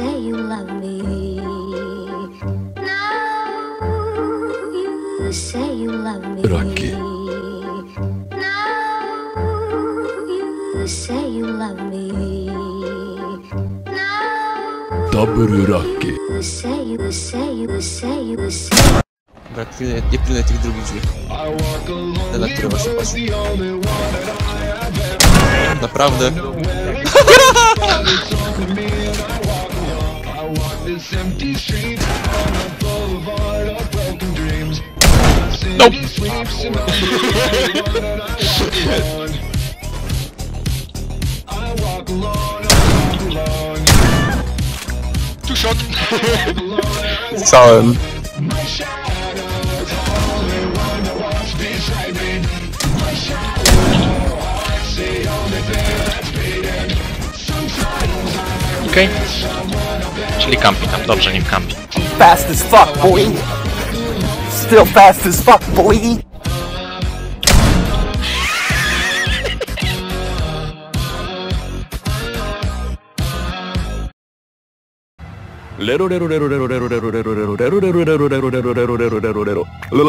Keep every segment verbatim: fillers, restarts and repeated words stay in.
say you love me. Now you say you love me. Rocky. Now you say you love me. Now Dobry Rocky. you say you say you say you say. Brak, pilnuję, nie pilnuję tych drugich drzwi. Te, na które właśnie patrzę. Naprawdę. Nope. Two shot. Całem. Okej. Okay. Czyli kampi tam, dobrze, nim kampi. Fast as fuck, boy. Still fast as fuck, boy. Lero lero lero lero lero lero lero lero lero lero lero lero lero lero lero lero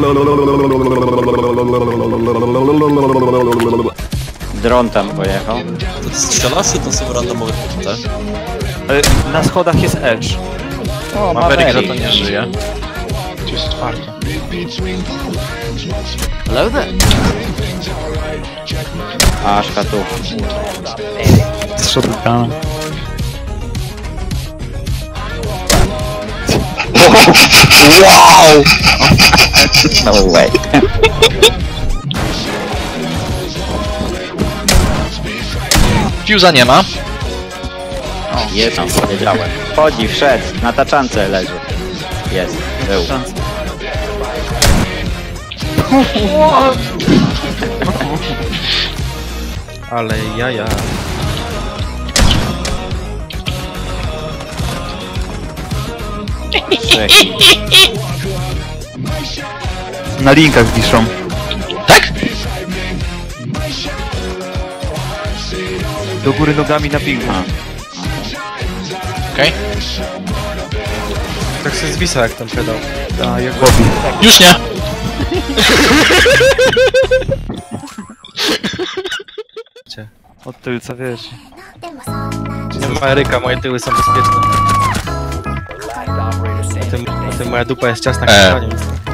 lero. Dron tam pojechał. To ty strzelasz, czy to są randomowe punkty? Na schodach jest Edge. O, Maverick za to nie żyje. Tu jest otwarte. Hello there. Aszka tu. Z shotgunem. Wow! No way. Fuse'a nie ma. O, jest tam, wiedziałem. Chodzi, wszedł, na taczance leży. Jest, był. Ale jaja. Na linkach wiszą. Tak? Do góry nogami na pingu. Okej. Okay. Tak się zwisa jak tam pedał. A, jak Bobby. Już nie! Od tylca wiesz. Nie ma Eryka, moje tyły są bezpieczne. A tym, a tym moja dupa jest ciasna E. jak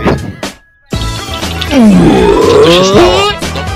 Co się stało?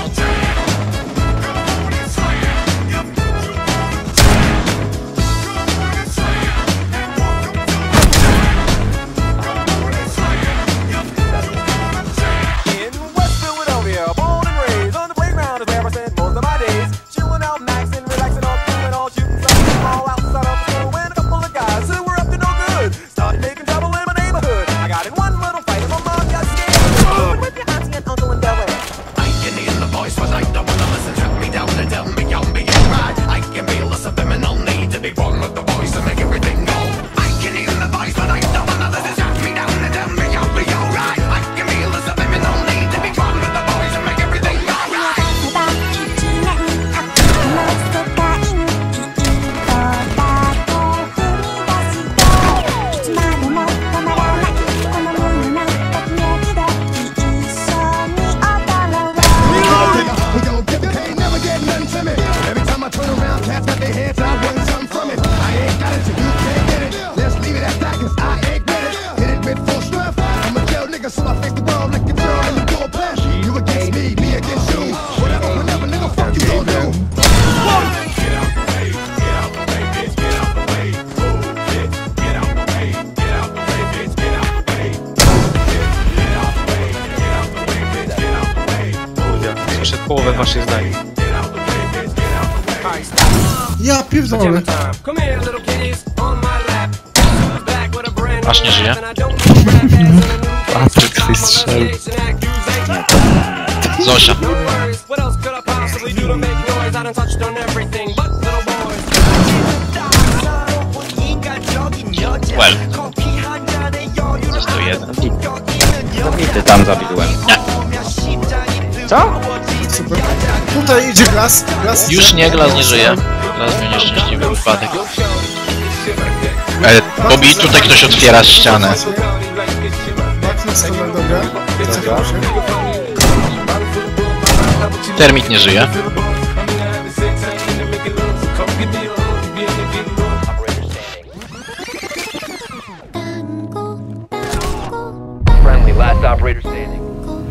Słyszę połowę waszych zdań. Ja pierdolę. Aż nie żyje. Patryk tej strzel. Zosia. Well. Jest to jeden. Zabity tam zabiłem. Co? Super. Tutaj idzie glas. Glas. Już nie, Glas nie żyje. Glas miał nieszczęśliwy wypadek. E, Bobby, tutaj ktoś otwiera ścianę. Baknę schodzą, dobra. Cofam się. Termit nie żyje. Friendly, last operator standing.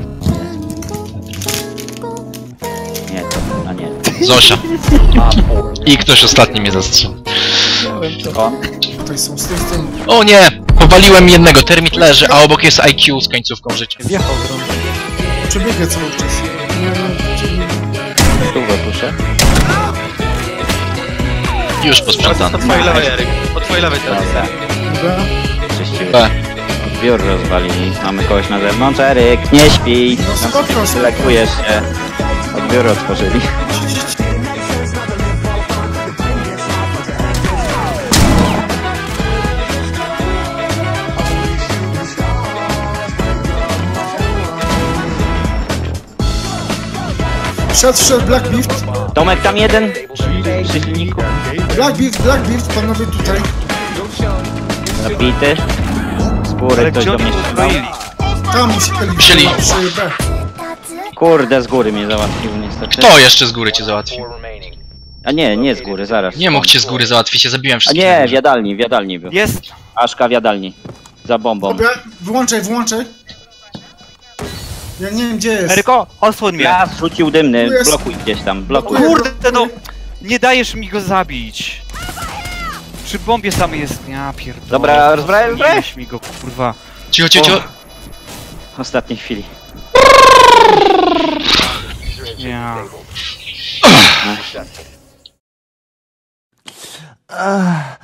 Nie, to, a nie. Zosia. I ktoś ostatni mnie zastrzelił. O, Tutaj są z tej strony. O nie! Powaliłem jednego, termit leży, a obok jest I Q z końcówką życia. Wjechał dron. Przebiegę cały czas. Nie, nie, tu go puszę. Już posprzątany. Po twojej lewej, Eryk. Po twojej lewej teraz. Dobra, dobra. czyściły. B. Odbiór rozwalili. Mamy kogoś na zewnątrz. Eryk, nie śpij. No spoko, spoko. Lekujesz się. Odbiór otworzyli. Wszedł, wszedł Black Beast. Tomek tam jeden. Przy silniku. Black Beast, Black Beast, panowie tutaj. Zabity. Z góry ktoś do mnie strzelał. Tam musieli Musieli. przy B. Kurde, z góry mnie załatwił niestety. Kto jeszcze z góry cię załatwił? A nie, nie z góry, zaraz. Nie mógł cię z góry załatwić, ja zabiłem A wszystkich. nie, w jadalni, w jadalni był. Jest! Aszka w jadalni. Za bombą. Dobra, wyłączaj, wyłączaj. Ja nie wiem gdzie jest. Eryko, osłoń mnie! Gaz rzucił dymny, Tu jest. blokuj gdzieś tam, blokuj. Kurde, no! Nie dajesz mi go zabić! Przy bombie samej jest... Ja pierdolę. Dobra, rozbraj, rozbraj. Weź mi go, kurwa. Cicho, cicho, cicho. W ostatniej chwili. Ja. Ach.